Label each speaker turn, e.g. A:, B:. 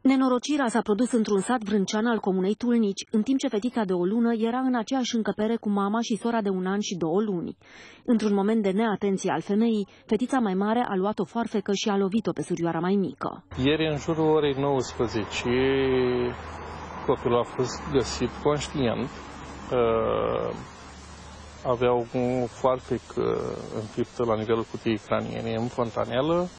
A: Nenorocirea s-a produs într-un sat vrâncean al comunei Tulnici, în timp ce fetița de o lună era în aceeași încăpere cu mama și sora de 1 an și 2 luni. Într-un moment de neatenție al femeii, fetița mai mare a luat o foarfecă și a lovit-o pe surioara mai mică.
B: Ieri, în jurul orei 19, copilul a fost găsit conștient. Avea o foarfecă înfiptă la nivelul cutiei craniene în fontanelă.